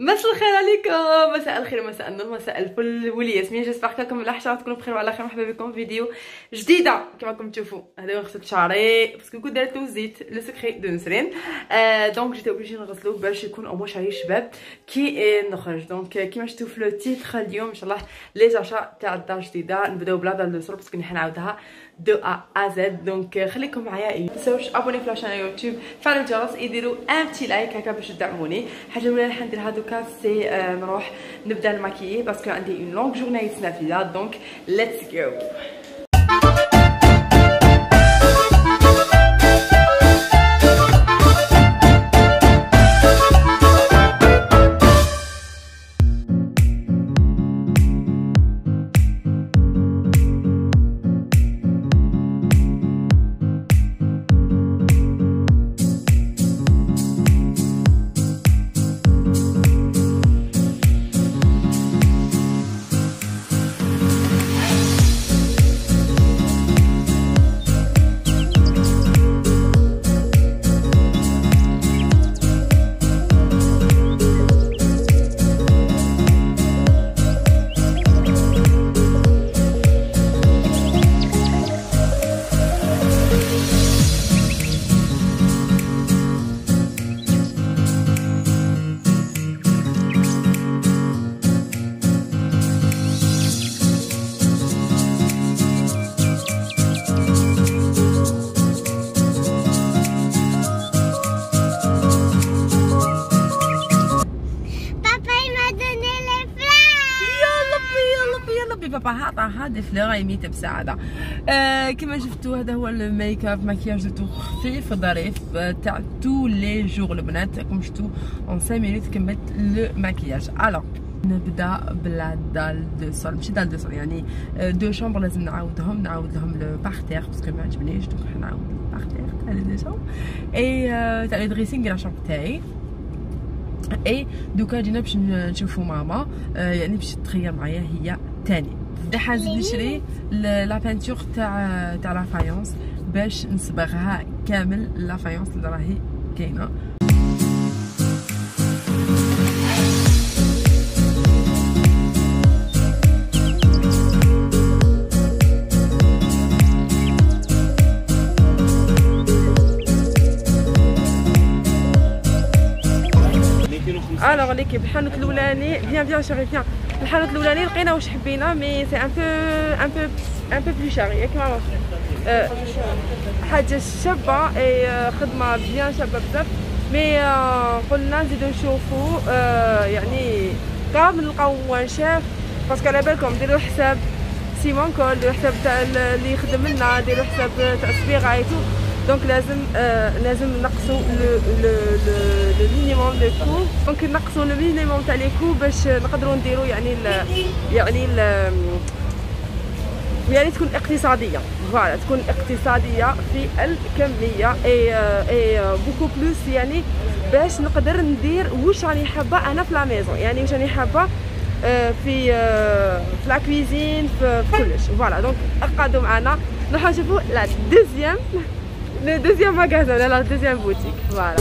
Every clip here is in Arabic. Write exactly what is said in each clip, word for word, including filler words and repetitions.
مساء الخير عليكم، مساء الخير، مساء النور، مساء الفل والياسمين. جيسبر كلكم مليحه تكونوا بخير وعلى خير. مرحبا بكم في فيديو جديده. كما راكم تشوفوا هذا هو غسلت شعري باسكو كنت درت له زيت لو سكري دو نسرين. آه دونك جيت اوبليجي نغسلو باش يكون او شعري شباب كي نخرج. دونك كيما شفتوا في لو تيتر اليوم ان شاء الله لي زاشا تاع الدار الجديده نبداو بلا بلا لو سور باسكو نحن نعاودها دو ا ا زد. دونك خليكم معايا، متنساوش ابوني في لاشين يوتيوب، فعلوا الجرس، يديروا ان بتي لايك هكا باش تدعموني. حاجه الاولى اللي حنديرها دوكا سي آه نروح نبدا نماكيي باسكو عندي اون لونغ جورني يتسنى فيها. دونك ليتس جو. بابا عطا هذه فلوغ يميت بسعاده. آه كما شفتوا هذا هو الميك اب، مكياج تو خفيف ظريف تاع تو لي جور البنات. كما شفتوا اون خمسة مينوت كملت لو مكياج. الوغ نبدا بلا دال دو سول، ماشي دال دو سول يعني دو شامبر لازم نعاودهم، نعاود لهم لو بارتير باسكو ما عجبنيش. دونك نعاود البارتير تاع لي دو شامبر اي تاع لي دريسينغ لا شامبر تاعي. اي دوكا جينا باش نشوفوا ماما، آه يعني باش تخير معايا هي تاني. راح نزيد نشري لا بانتور تاع تاع لا فايونس باش نصبغها كامل لا فايونس اللي راهي كاينه. الوغ ليكيب الحانوت الاولاني بيان بيان شيري بيان. الحانوت الاولاني لقينا واش حبينا مي سي ان بو ان بو ان بو بلو شاري ياك ماما. أه حاجه شابه اي خدمه بيان شابه بزاف. مي أه قلنا نزيدو نشوفو أه يعني كامل نلقاو موان شاف باسكو على بالكم ديروا حساب سيمون كول، ديروا حساب تاع اللي يخدم لنا، ديروا حساب تاع الصبيغه ايتو. دونك لازم آه لازم نقصوا لو لو لو مينيموم دو كو. دونك نقصوا لو مينيموم تاع لي كو باش نقدروا نديروا يعني ال يعني ال يعني تكون اقتصاديه. فوالا تكون اقتصاديه في الكميه اي اي بوكو بلوس يعني باش نقدر ندير واش راني حابه انا في لا ميزون، يعني واش راني حابه في في لا كويزين في كلش. فوالا دونك اقعدوا معنا نروحوا نشوفوا لا دوزيام le deuxième magasin, la deuxième boutique, voilà.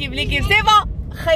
ليكيب ليكيب سي بون.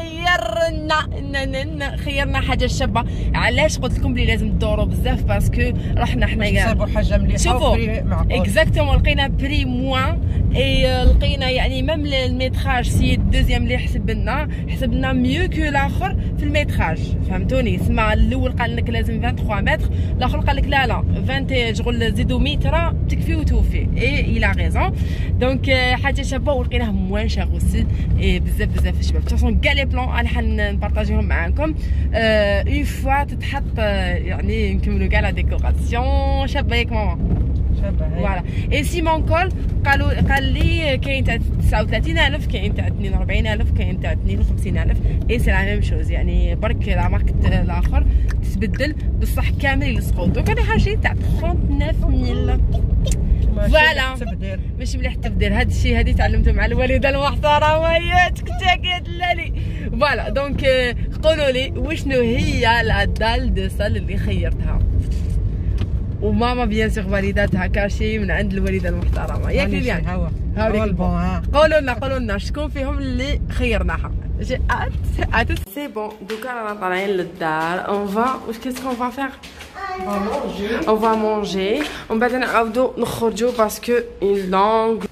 خيرنا خيرنا حاجه شابه. علاش قلت لكم بلي لازم تدوروا بزاف باسكو رحنا حنايا نصيبوا حاجه مليحه شوفوا اكزاكتومون لقينا بري موان اي لقينا يعني ميم الميتراج سي الدوزيام اللي حسبنا حسبنا ميو كو الاخر في الميتراج فهمتوني. تسمى الاول قال لك لازم ثلاثة وعشرين متر الاخر قال لك لا لا عشرين شغل زيدوا متر تكفي وتوفي اي الى غيزون. دونك حاجه شابه ولقيناه موان شاغ اوسي اي بزاف بزاف الشباب. بتوصل كاع لي بلون انا حنبارطاجيهم معاكم اون فوا تتحط يعني نكملوا كاع لا ديكوراسيون شابه ياك ماما شابه فوالا. اي سيمون كول قالوا قال لي كاين تاع تسعة وثلاثين ألف كاين تاع اثنين وأربعين ألف كاين تاع اثنين وخمسين ألف اي سي لا ميم شوز يعني برك لا مارك الاخر تتبدل بصح كامل يلصقوا. دوك انا حاجه تاع تسعة وثلاثين ألف فوالا ماشي مليح التبديل. هذا الشيء هذه تعلمته مع الوالده المحترمه هي تكتاك يا دلالي فوالا. دونك قولوا لي وشنو هي لا دال دو سال اللي خيرتها. وماما بيان سيغ والدتها كاشي من عند الوالده المحترمه ياك ليان. هاوليك قولوا لنا قولوا لنا شكون فيهم اللي خيرناها. جي ات ات سي بون. دوكا رانا طالعين للدار اون فا واش كيسكون فا فيغ on va manger ومن بعد نعاودو نخرجو باسكو une longue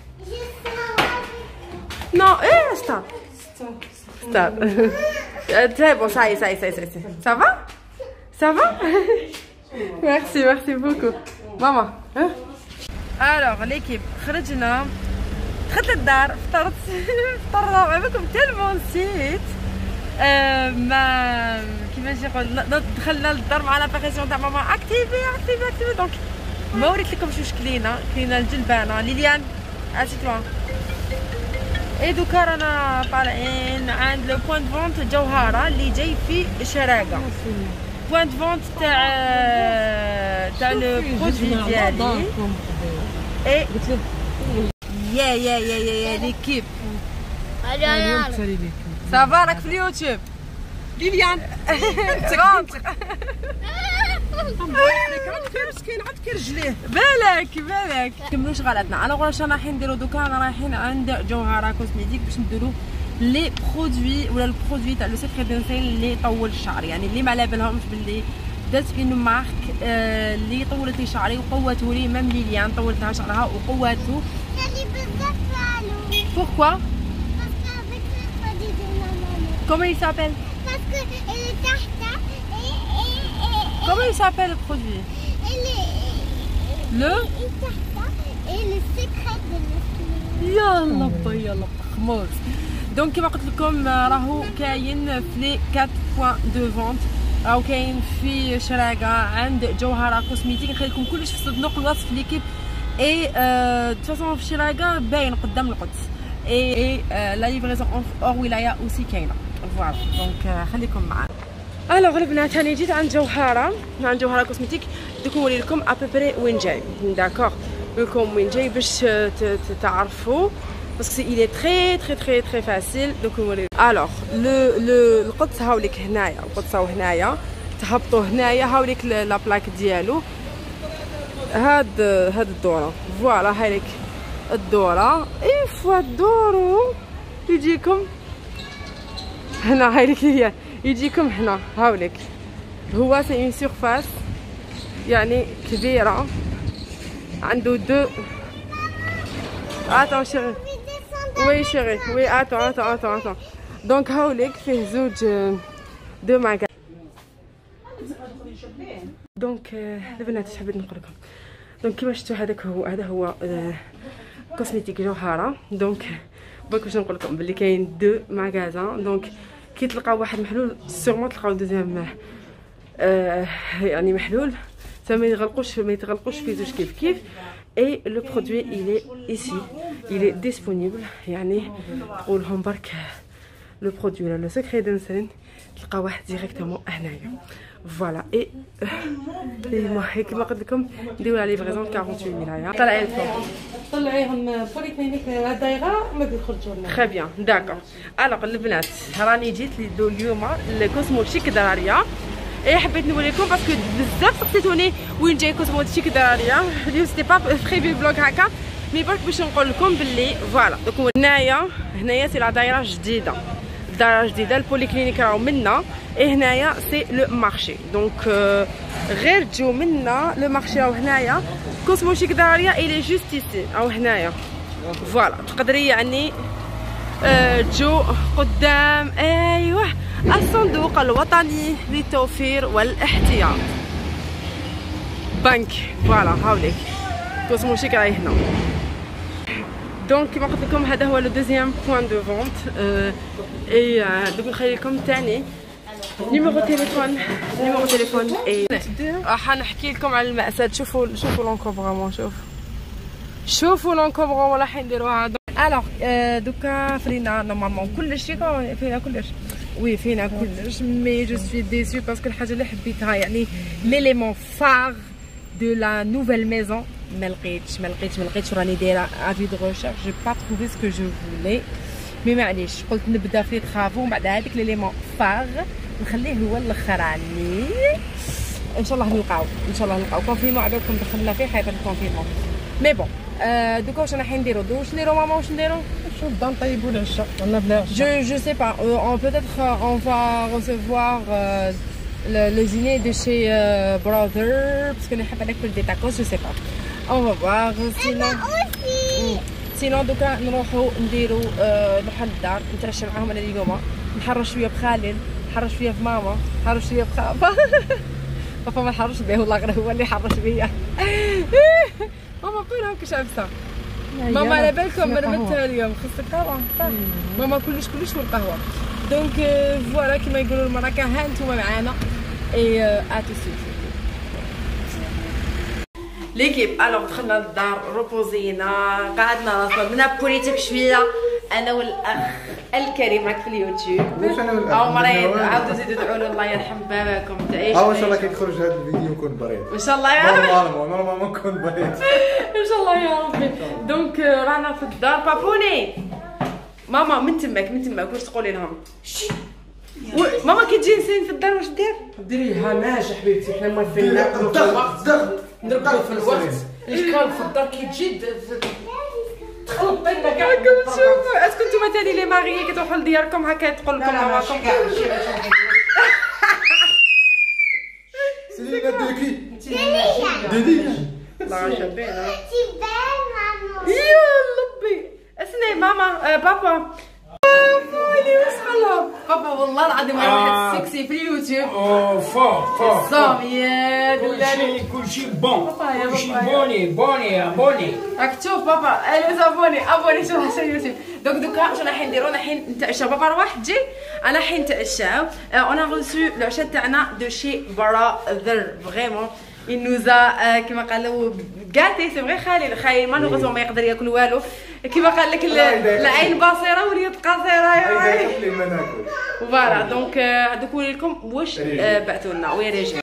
non eh stop stop c'est bon ça y est ça y est ça y est ça va ça va merci merci beaucoup maman hein alors l'équipe خرجنا دخلت الدار فطرت فطرنا معكم تالمون نسيت آه ما كيفاش نقول دخلنا للدار مع لاباريسيون تاع ماما اكتيفي اكتيفي اكتيفي. دونك ما وريت لكمش واش كلينا. كلينا الجلبانه ليليان اسيتوا اي دوكا رانا طالعين عند لو بوين فونت جوهره اللي جاي في شراقه. بوين فونت تاع تاع لو برودوي ديالي اي يا يا يا يا ليكيب صافا راك في اليوتيوب ليليان رونتر مسكين عاد كيرجليه بالك بالك كملوا شغالاتنا. الوغ واش رايحين نديرو دوكا؟ انا رايحين عند جوهره كوزميتيك باش نديرو لي برودوي ولا البرودوي تاع لو سيكري دو نسيل اللي يطول الشعر يعني اللي ما على بالهمش باللي درت اون مارك اللي طولت لي شعري وقوته لي ميم ليليان طولت لها شعرها وقوته يعني بزاف فالو. بوركوا؟ Comment il s'appelle? Parce que il est tartare et, et, et comment il s'appelle le produit? Il est le tartare et le secret de la يلا با يلا خموس. دونك كما قلت لكم راهو كاين في لي أربعة بوين دو فونت راهو كاين في شراقه عند جوهره كوزميتيك. نخلي لكم كلش في صندوق الوصف ليكيب اي دو فاصون في شراقه باين قدام القدس اي اي لا ليفريزون اور ولايه اوسي كاينه فوالا. دونك خليكم معانا. الوغ البنات هاني جيت عند جوهره عند جوهره كوزميتيك. دوك نوري لكم ابوبري وين جاي داكوغ نوريكم وين جاي باش تعرفوا باسكو سي il est très très très très facile. دوك نوري الوغ لو لو القدس هاوليك هنايا القدس هاو هنايا تهبطوا هنايا هاوليك لا بلاك ديالو هاد هاد الدوره فوالا هايليك الدوره اي فوا دورو يجيكم هنا هايليك هي يجيكم هنا هاوليك هو سي اون سيرفاس يعني كبيره عنده دو اتون شيري وي شيري وي اتون اتون اتون اتون. دونك هاوليك فيه زوج دو ماغا. دونك البنات اش حبيت نقول لكم. دونك كيما شفتوا هذاك هو هذا هو كوزميتيك جوهره. دونك برك باش نقول لكم بلي كاين دو ماغازان. دونك كي تلقاو واحد محلول سيغمون تلقاو دوزيام آه يعني محلول ما يغلقوش ما يتغلقوش في زوج كيف كيف. اي لو برودوي il est ici il est disponible يعني تقولهم برك لو برودوي ولا لو سكري دو نسالين تلقاو واحد ديريكتومون هنايا فوالا. اي المهم كيما قلت لكم نديرو لا ليفريزون ثمانية وأربعين ولايه. طلعي الفوق طلعيهم بوليكلينيك الدايره ما يخرجوا لنا. خي بيان داكور. الوغ البنات راني جيت لدو اليوم لكوسمو شيك دراريه. اي حبيت نوريكم باسكو بزاف سقسيتوني وين جاي كوسمو شيك دراريه. اليوم سيتي با بريفي فلوغ هكا مي برك باش نقول لكم باللي فوالا. دوك هنايا هنايا سي لا دايره جديده، دايره جديده البوليكلينيك راهو منا، اي هنايا سي لو مارشي. دونك غير تجو منا لو مارشي راهو هنايا. كوسموشيك داريا الي جوست ايسي راهو هنايا فوالا. تقدري يعني أه تجو قدام ايوه الصندوق الوطني للتوفير والاحتياط بنك فوالا. هاوليك كوسموشيك راهي هنا. دونك كيما قلت لكم هذا هو لو دوزيام بوين دو فونت. اي دوك نخلي لكم ثاني نيميرو تليفون نيميرو تليفون. اي راح نحكي لكم على المأساة. شوفوا شوفوا لونكوفرمون، شوف شوفوا لونكوفرمون راح نديروها. الوغ دوكا فرينا نورمالمون كلش فينا كلش. وي فينا كلش مي جو سوي ديسو باسكو الحاجه اللي حبيتها يعني ليليمون فار دو لا نوفيل ميزون ما لقيتش ما لقيتش ما لقيتش. راني دايره افي دو ريشيرش جي با تروفي سكو جو فولي مي معليش قلت نبدا في ترافو ومن بعد هذيك ليليمون فار نخليه هو الاخراني. ان شاء الله نلقاو ان شاء الله نلقاو كونفيرمو. عبالكم دخلنا فيه حيت كونفيرمو مي بون. Euh, دوكا واش راح نديرو دو واش نديرو ماما واش نديرو شو نبدا نطيبو العشاء ولا بلا عشاء. جو جو سي با اون بوتيتر اون فا ريسيفوار لو ديني دو شي براذر باسكو نحب ناكل دي تاكوس. جو سي با اون فا فوار سينون سينون دوكا نروحو نديرو نروحو للدار نتعشى معاهم انا اليوم. نحرش شويه بخالد، نحرش شويه بماما، نحرش شويه بخافا. بابا ما نحرش بيه والله غير هو اللي يحرش بيا. ماما فين هاكا شابسه؟ ماما على بالكم مرمتها اليوم خصك قهوه صح؟ ماما كلش كلش والقهوه. دونك فوالا كيما يقولوا المراكا ها نتوما معانا اي اتو سويت ليكيب. الوغ دخلنا للدار روبوزينا قعدنا راسنا بنا بوليتيك شويه انا والاخ الكريم راك في اليوتيوب. واش انا والاخ او مريض عاودوا زيدوا ادعوا له الله يرحم باباكم تعيش. اه ان شاء الله كي يخرج هذا الفيديو نكون بريء ان شاء الله يا ربي. نورمالمون نورمالمون نكون بريء ان شاء الله يا ربي. دونك رانا في الدار. بابوني ماما من تماك من تماك واش تقولي لهم؟ ماما كي تجي نسين في الدار واش دير؟ ديريها ماشي حبيبتي حنا موالفين ناكلو في الوقت نرقدو في الوقت. اش كان في الدار كي تجي تخلطي لنا كاع. راكم تشوفوا اسكو نتوما تاني لي ماغيي كتروحوا لدياركم هكا تقول لكم ماماكم سيدي دوكي ديدي الله شابينا يا لبي. اسني ماما بابا مالي وصلها بابا والله العظيم واحد سكسي في اليوتيوب. اوه فور فور صامية كلشي كلشي بون كلشي بوني بوني بوني. راك تشوف بابا الو زابوني ابوني شوف على اليوتيوب. دوك دوكا شنو راح نديرو؟ راح نتعشاو. بابا روح تجي انا حين نتعشاو. انا غوسو العشاء تاعنا دو شي براذر فريمون il nous a كيما قالوا غاتي سي فري. خالي خايل مالوغوزمون ما يقدر ياكل والو كيما قال لك العين باصره واليد قصيره يا اللي ما ناكل فوالا. دونك دوك نوريلكم واش بعثوا لنا ويا رجال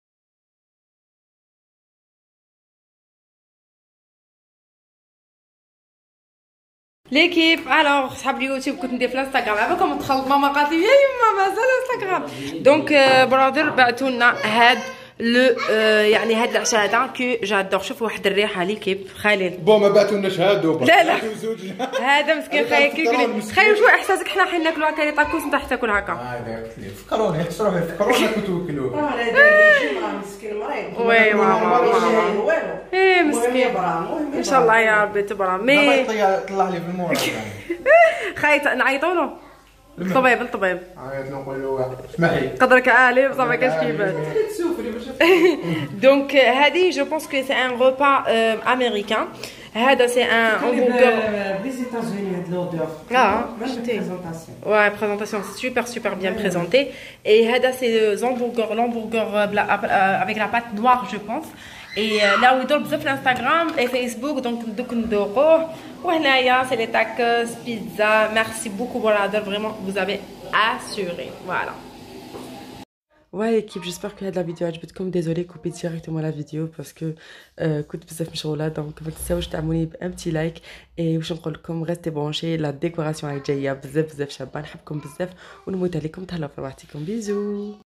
ليكيب. الوغ صحاب اليوتيوب كنت ندير في الانستغرام عباكم دخلت ماما قالت لي يا يما مازال الانستغرام. دونك برادر بعثوا لنا هاد لو يعني هاد العشاء هذا كو جادور. شوفوا واحد الريحه ليكيب خالد. بون ما بعثولناش هادو لا لا هذا مسكين خايل كيقول تخيل شو احساسك حنا حين ناكلوا هكا طاكوس انت حتى تاكل هكا. هذا فكروني حسروه فكرونا كنتو تاكلوه. راه هذا مسكين مريض. وي ماما ايه مسكين ان شاء الله يا ربي تبرا. مي طلع لي في المورا خايت نعيطوا له الطبيب الطبيب عيط نقول له اسمحي قدرك عالي بصح ما كاش كيفاش. دونك هذه جو بونس كو سي ان روبا امريكان. هذا سي ان همبرغر des États-Unis de l'odeur. اه présentation. Ouais, présentation super super bien présentée. Et هذا c'est hamburger l'hamburger avec la pâte noire je pense. Et là où يدور بزاف في الانستغرام et Facebook دونك دوك ندوقوه. وهنايا سي لي تاكوس بيتزا. ميرسي بوكو برادر فريمون vous avez assuré. Voilà. Ouais l'équipe, j'espère que la vidéo عجبتكم. désolé couper directement la vidéo parce que كنت بزاف مشغوله. دونك ما تنساوش تعملوني بان بتي لايك. اي واش نقول لكم ريستي برونشي لا ديكوراسيون جايه بزاف بزاف شابه. نحبكم بزاف ونموت عليكم. تهلاو في راحتكم. بيزو.